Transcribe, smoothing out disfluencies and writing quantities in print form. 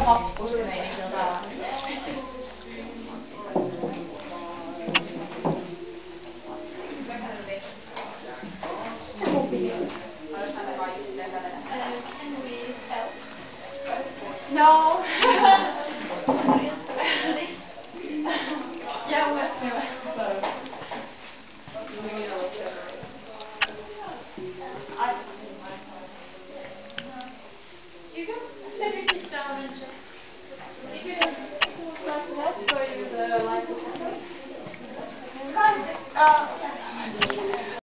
Usko meidän saa. Se mun video. Can we help? No.